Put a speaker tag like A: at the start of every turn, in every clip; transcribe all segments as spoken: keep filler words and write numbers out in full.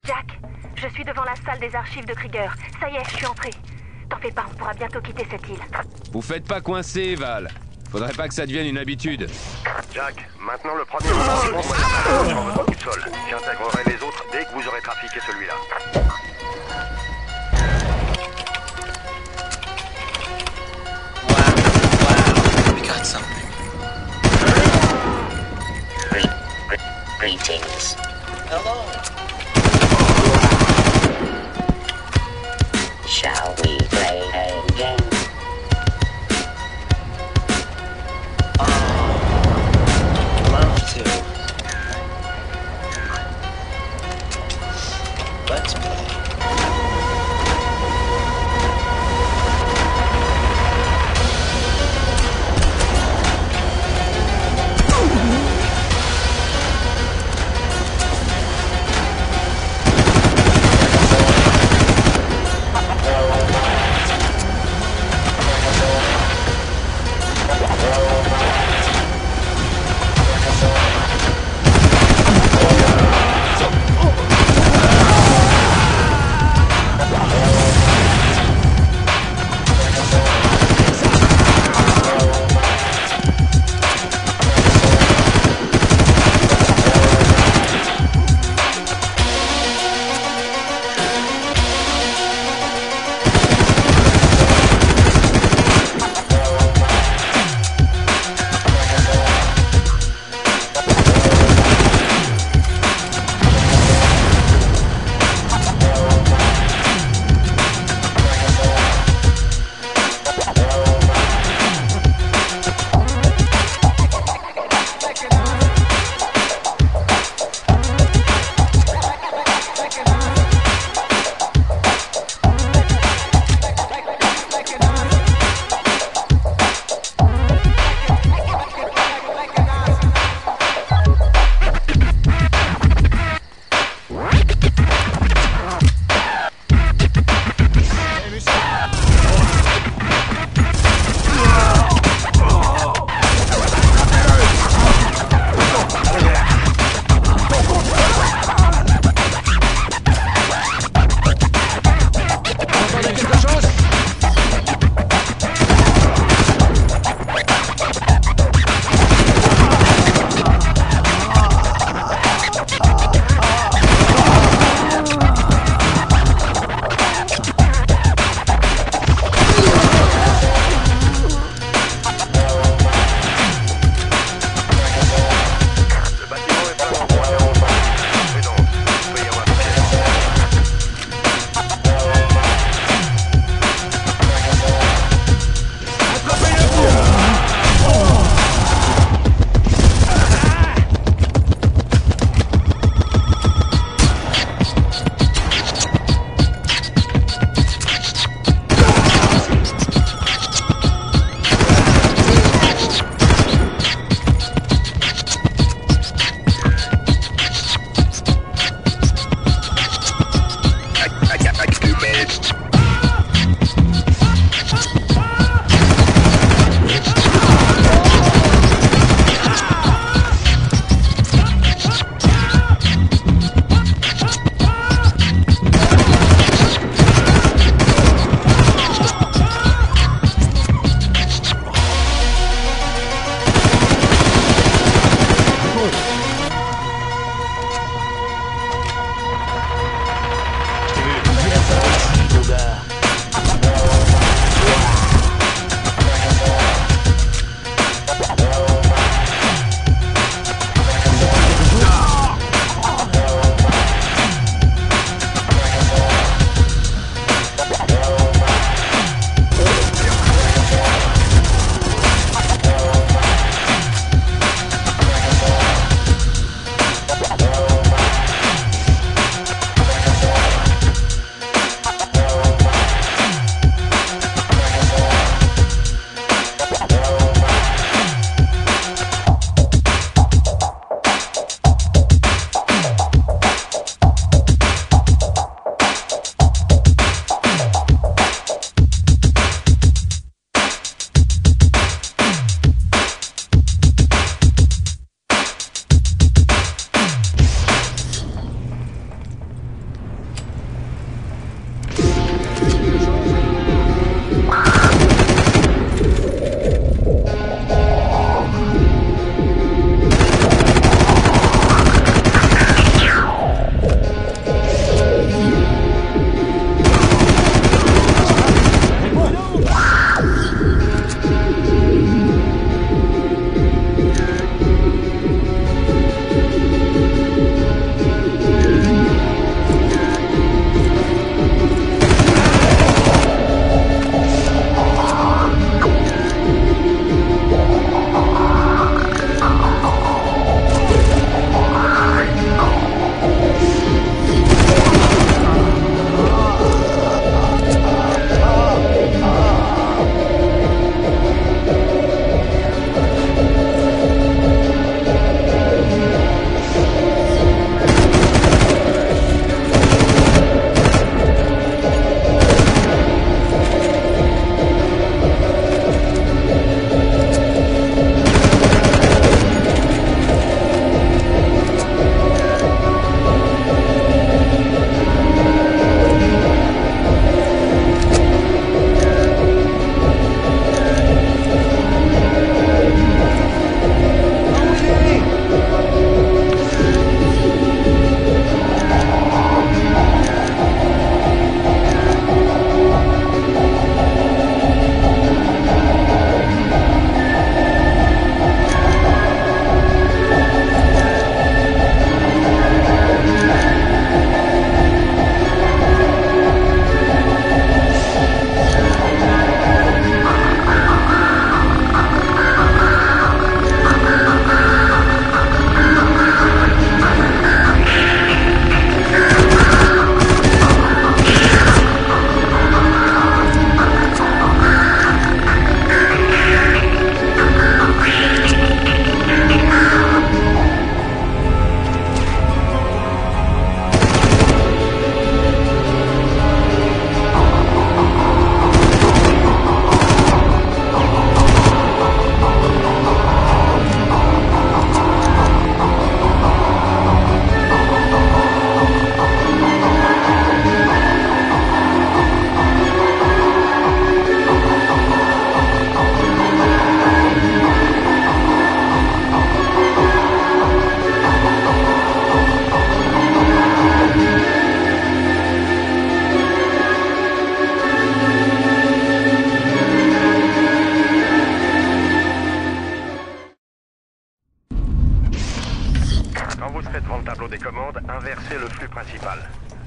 A: Jack, je suis devant la salle des archives de Krieger. Ça y est, je suis entré. T'en fais pas, on pourra bientôt quitter cette île.
B: Vous faites pas coincer, Val. Faudrait pas que ça devienne une habitude.
C: Jack, maintenant le premier mouvement sur votre bout de sol. J'intégrerai les autres dès que vous aurez trafiqué celui-là.
D: Greetings. Hello. Shall we play a game? Oh, love to. Let's play.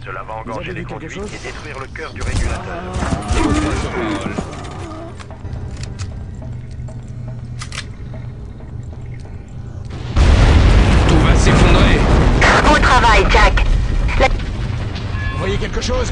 C: Cela va
E: Vous
C: engorger
E: avez
C: les
E: vu quelque
C: conduites
E: chose?
C: et détruire le cœur du régulateur.
B: Écoute pas sur parole. Tout va s'effondrer.
A: Beau travail, Jack. La...
E: Vous voyez quelque chose?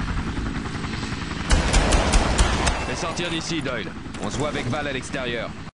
B: Fais sortir d'ici, Doyle. On se voit avec Val à l'extérieur.